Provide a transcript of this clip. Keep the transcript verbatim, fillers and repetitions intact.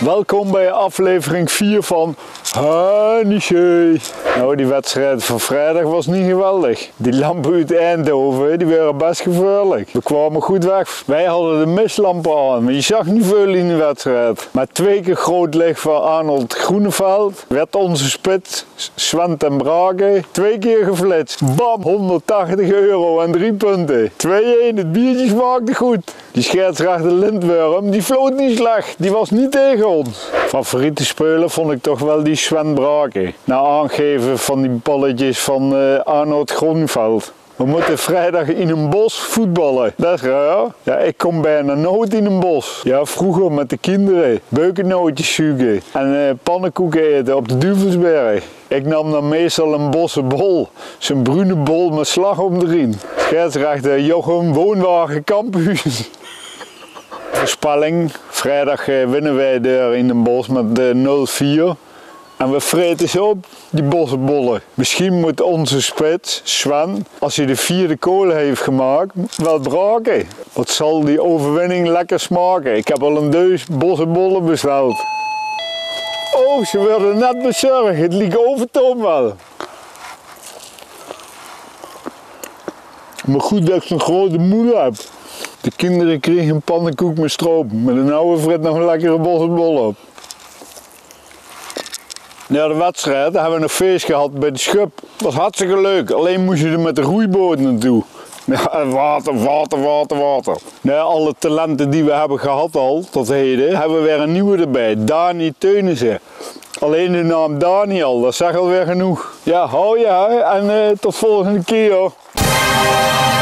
Welkom bij aflevering vier van Haniche. Nou, die wedstrijd van vrijdag was niet geweldig. Die lampen uit Eindhoven, die waren best gevaarlijk. We kwamen goed weg. Wij hadden de mistlampen aan, maar je zag niet veel in de wedstrijd. Met twee keer groot licht van Arnold Groeneveld werd onze spits Sven ten Brake twee keer geflitst. Bam, honderdtachtig euro en drie punten. twee-een, het biertje smaakte goed. Die scheidsrechter Lindworm, die floot niet slecht. Die was niet tegen ons. Favoriete speler vond ik toch wel die Sven Brake. Na aangeven van die balletjes van uh, Arnold Groeneveld. We moeten vrijdag in een bos voetballen. Dat is raar. Ja, ik kom bijna nooit in een bos. Ja, vroeger met de kinderen. Beukennootjes zoeken en uh, pannenkoeken eten op de Duvelsberg. Ik nam dan meestal een bossenbol. Zo'n bruine bol met slagroom erin. Scheidsrechter Jochem Woonwagen Kamphuis. Voorspelling. Vrijdag uh, winnen wij er in een bos met uh, nul vier. En we vreten ze op, die bossenbollen. Misschien moet onze spits, Sven, als hij de vierde kolen heeft gemaakt, wel braken. Wat zal die overwinning lekker smaken. Ik heb al een deus bossenbollen besteld. Oh, ze werden net bezorgd. Het liep overtoom wel. Maar goed dat ik zo'n grote moeder heb. De kinderen kregen een pannenkoek met stroop. Met een oude frit nog een lekkere bossenbollen op. Na de wedstrijd hebben we een feest gehad bij de Schub. Dat was hartstikke leuk, alleen moest je er met de roeiboot naartoe. Ja, water, water, water, water. Na alle talenten die we hebben gehad al, tot heden, hebben we weer een nieuwe erbij. Dani Teunissen. Alleen de naam Daniel, dat zegt alweer genoeg. Ja, hou je en uh, tot volgende keer hoor.